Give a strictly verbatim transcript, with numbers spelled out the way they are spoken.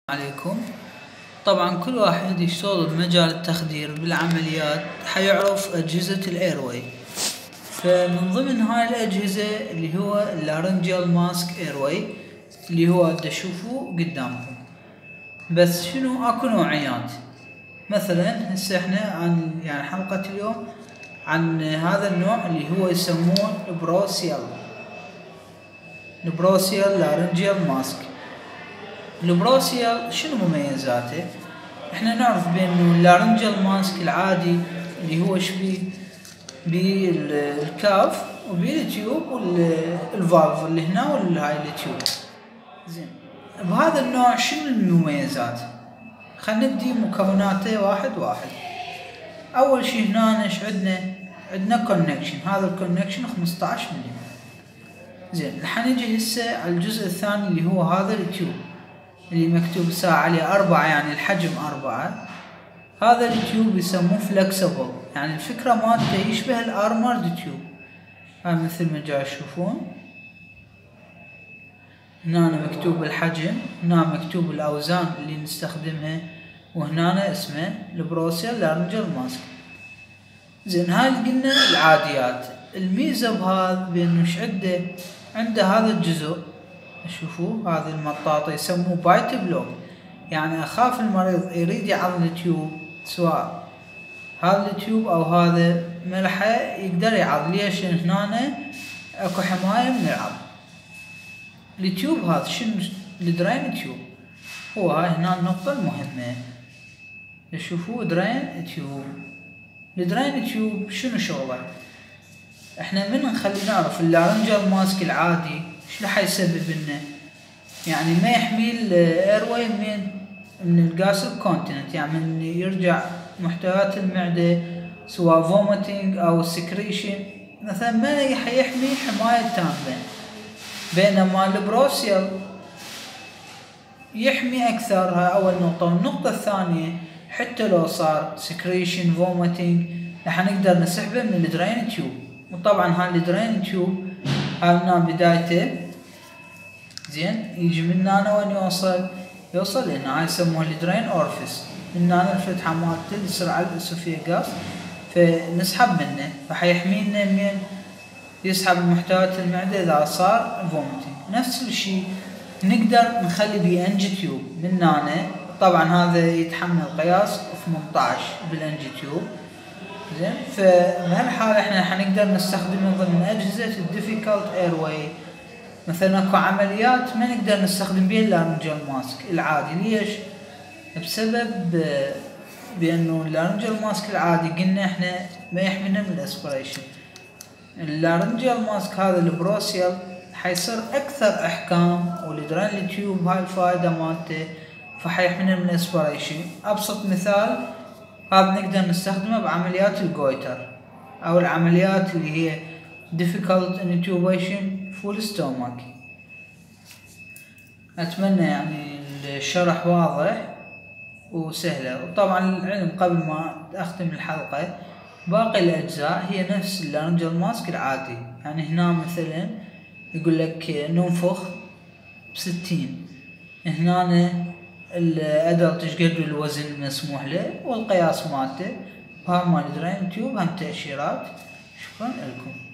عليكم. طبعا كل واحد يشتغل بمجال التخدير بالعمليات حيعرف أجهزة الايرواي. فمن ضمن هاي الأجهزة اللي هو اللارنجيال ماسك ايرواي اللي هو تشوفوه قدامكم. بس شنو اكو نوعيات، مثلا هسه احنا عن يعني حلقة اليوم عن هذا النوع اللي هو يسموه البروسيال البروسيال لارنجيال ماسك. البروسيال شنو مميزاته؟ احنا نعرف بانه اللارنجيال ماسك العادي اللي هو شبيه بالكاف وبالتيوب والفالف اللي هنا والهاي التيوب. زين، بهذا النوع شنو المميزات؟ خلينا نبدي مكوناته واحد واحد. اول شي هنا ايش عندنا؟ عندنا كونكشن، هذا الكونكشن خمسطعش ملم. زين، رح نجي هسه على الجزء الثاني اللي هو هذا التيوب اللي مكتوب ساعة عليه أربعة، يعني الحجم أربعة. هذا التيوب يسموه فلكسبل، يعني الفكرة مالته يشبه الارمرد تيوب. هاي مثل ما جاي تشوفون هنا مكتوب الحجم، هنا مكتوب الأوزان اللي نستخدمها، وهنا اسمه البروسيال لارنجيال ماسك. زين، هاي قلنا العاديات. الميزة بهذا بأنه ايش عنده؟ عنده هذا الجزء، شوفوا هذه المطاطة يسموه بايت بلوك، يعني أخاف المريض يريد يعض التيوب، سواء هذا التيوب أو هذا ملحة يقدر يعض. ليش؟ هنا اكو حماية من العض. التيوب هذا شنو؟ الدرين تيوب، هو هاي هنا النقطة المهمة. شوفوا درين تيوب. الدرين تيوب شنو شغله؟ احنا من نخلي نعرف اللارنجيال ماسك العادي شو راح يسبب لنا؟ يعني ما يحمي الايرواي من من الجاس كونتيننت، يعني من يرجع محتويات المعدة سواء فوميتنج او سكريشن مثلا، ما يحمي حماية تامة. بينما البروسيال يحمي اكثر. هاي اول نقطة. والنقطة الثانية حتى لو صار سكريشن فوميتنج راح نقدر نسحبه من الدرين تيوب. وطبعا هاي الدرين تيوب هاي هنا بدايته. زين، يجي من هنا وين يوصل؟ يوصل هنا، هاي يسموه الدرين اورفيس. من هنا الفتحة مالته اللي يصير على الاسوفيغاس، فنسحب منه فحيحمينا من يسحب محتويات المعدة اذا صار فوميتنج. نفس الشيء نقدر نخلي بي انج تيوب من هنا. طبعا هذا يتحمل قياس ثمنطعش بالانج تيوب. زين، فبهالحالة احنا حنقدر نستخدمه ضمن اجهزة الديفيكالت ايرواي. مثلا اكو عمليات ما نقدر نستخدم بيها اللارنجيال ماسك العادي. ليش؟ بسبب بانه اللارنجيال ماسك العادي قلنا احنا ما يحمينا من الاسبريشن. اللارنجيال ماسك هذا البروسيال حيصير اكثر احكام، والدرين تيوب هاي الفائدة مالته فحيحمينا من الاسبريشن. ابسط مثال هذا نقدر نستخدمه بعمليات الجويتر او العمليات اللي هي difficult intubation full stomach. اتمنى يعني الشرح واضح وسهلة. وطبعا العلم قبل ما اختم الحلقة، باقي الاجزاء هي نفس اللارنجيال ماسك العادي. يعني هنا مثلا يقول لك ننفخ بستين، هنا الادلت ايش قد الوزن المسموح له والقياس مالته، وهذا مال الدرين تيوب هم تأشيرات. شكرا لكم.